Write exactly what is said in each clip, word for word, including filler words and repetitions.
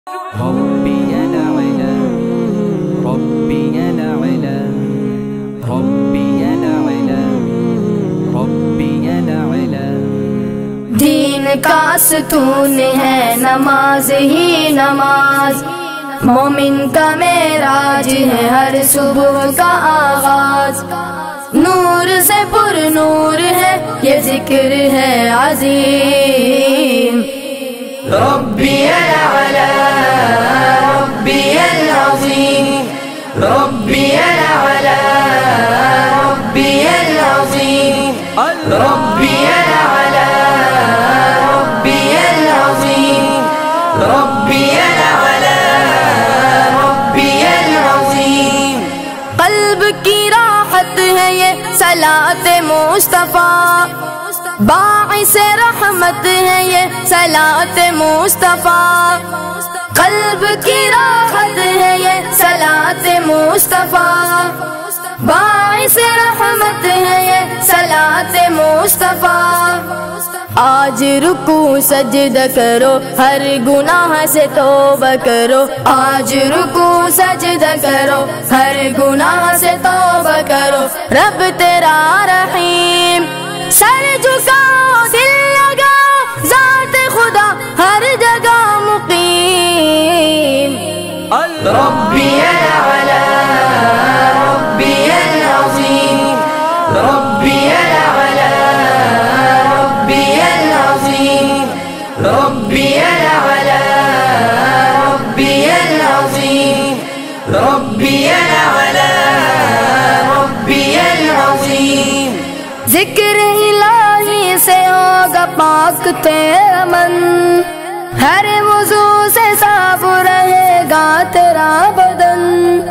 ربي العلا ربي العلا ربي العلا ربي العلا دین کا ستون ہے نماز ہی نماز، مومن کا معراج ہے ہر صبح کا آغاز، نور سے پر نور ہے یہ ذکر ہے عظیم۔ ربی العلا ربی العظیم ربی العلا ربی العظیم ربی العلا ربی العظیم ربی العلا ربی العظیم۔ قلب کی راحت ہے یہ صلاۃ مصطفیٰ، باعث رحمت ہے یہ صلاۃ مصطفیٰ، قلب کی راحت ہے یہ صلاۃ مصطفیٰ، باعث رحمت ہے یہ صلاۃ مصطفیٰ۔ آج رکوع سجدہ کرو ہر گناہ سے توبہ کرو، آج رکوع سجدہ کرو ہر گناہ سے توبہ کرو، رب تیرا رحیم، سر جھکاؤ دل لگاؤ ذات خدا ہر جگہ مقیم۔ ربی العلا ربی العظیم ربی العلا ربی العظیم ربی العلا ربی العظیم ربی العلا ربی العظیم۔ ذکر الہی سے ہوگا پاک تیرا من، ہر وضو سے صاف رہے گا تیرا بدن،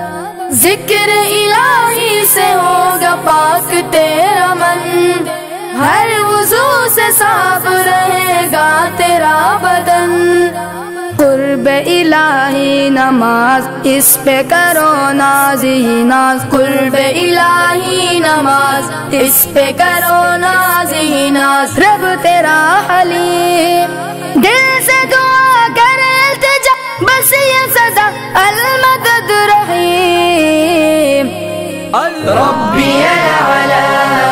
ذکر الہی سے ہوگا پاک تیرا من، ہر وضو سے صاف رہے گا تیرا بدن۔ قرب الہی نماز اس پہ کرو ناز ہی ناز، قرب الہی نماز اس پہ کرو ناز ہی ناز، رب تیرا حلیم، دل سے دعا کر التجا بس یہ صدا المدد رحیم۔ ربی العلا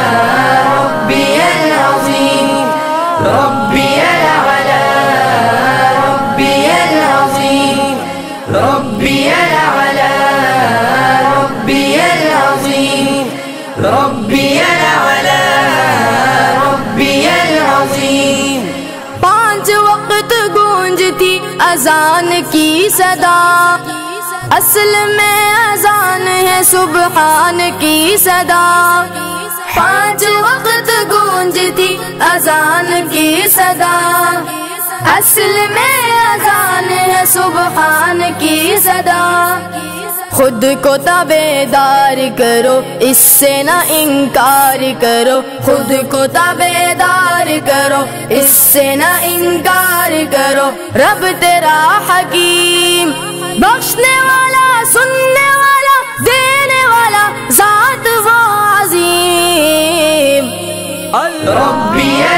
ربی العظیم ربی العلا ربی العظیم ربی العلا ربی العظیم ربی العلا ربی العظیم۔ پانچ وقت گونجتی اذان کی صدا، اصل میں اذان ہے سبحان کی صدا، پانچ وقت گونجتی اذان کی صدا، اصل میں اذان ہے سبحان کی صدا۔ خود کو تابیدار کرو اس سے نہ انکار کرو، خود کو تابیدار کرو اس سے نہ انکار کرو، رب تیرا حکیم، بخشنے والا سننے والا دینے والا ذات وہ عظیم۔ ربی